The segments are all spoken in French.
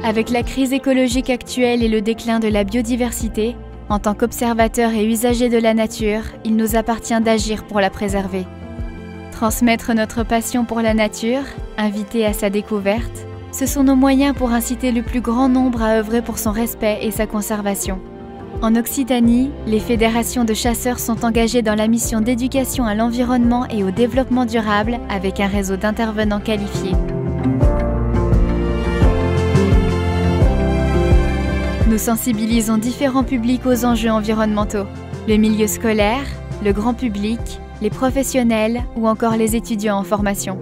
Avec la crise écologique actuelle et le déclin de la biodiversité, en tant qu'observateurs et usagers de la nature, il nous appartient d'agir pour la préserver. Transmettre notre passion pour la nature, inviter à sa découverte, ce sont nos moyens pour inciter le plus grand nombre à œuvrer pour son respect et sa conservation. En Occitanie, les fédérations de chasseurs sont engagées dans la mission d'éducation à l'environnement et au développement durable avec un réseau d'intervenants qualifiés. Nous sensibilisons différents publics aux enjeux environnementaux, le milieu scolaire, le grand public, les professionnels ou encore les étudiants en formation.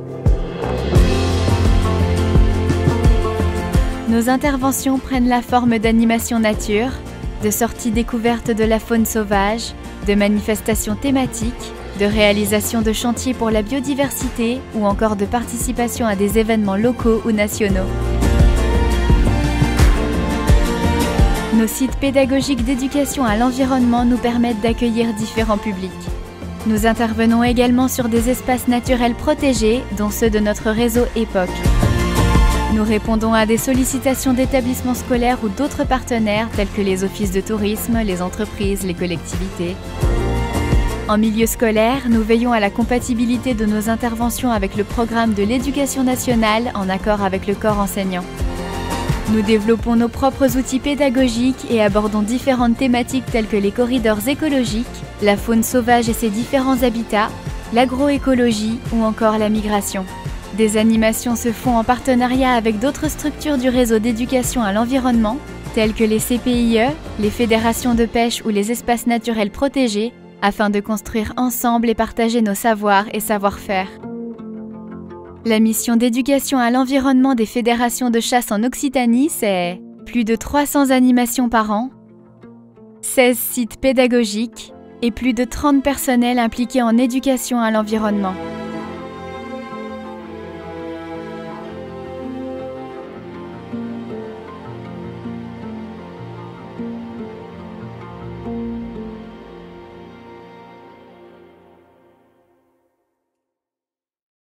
Nos interventions prennent la forme d'animations nature, de sorties découvertes de la faune sauvage, de manifestations thématiques, de réalisation de chantiers pour la biodiversité ou encore de participation à des événements locaux ou nationaux. Nos sites pédagogiques d'éducation à l'environnement nous permettent d'accueillir différents publics. Nous intervenons également sur des espaces naturels protégés, dont ceux de notre réseau EPOC. Nous répondons à des sollicitations d'établissements scolaires ou d'autres partenaires tels que les offices de tourisme, les entreprises, les collectivités. En milieu scolaire, nous veillons à la compatibilité de nos interventions avec le programme de l'Éducation nationale en accord avec le corps enseignant. Nous développons nos propres outils pédagogiques et abordons différentes thématiques telles que les corridors écologiques, la faune sauvage et ses différents habitats, l'agroécologie ou encore la migration. Des animations se font en partenariat avec d'autres structures du réseau d'éducation à l'environnement, telles que les CPIE, les fédérations de pêche ou les espaces naturels protégés, afin de construire ensemble et partager nos savoirs et savoir-faire. La mission d'éducation à l'environnement des fédérations de chasse en Occitanie, c'est plus de 300 animations par an, 16 sites pédagogiques et plus de 30 personnels impliqués en éducation à l'environnement.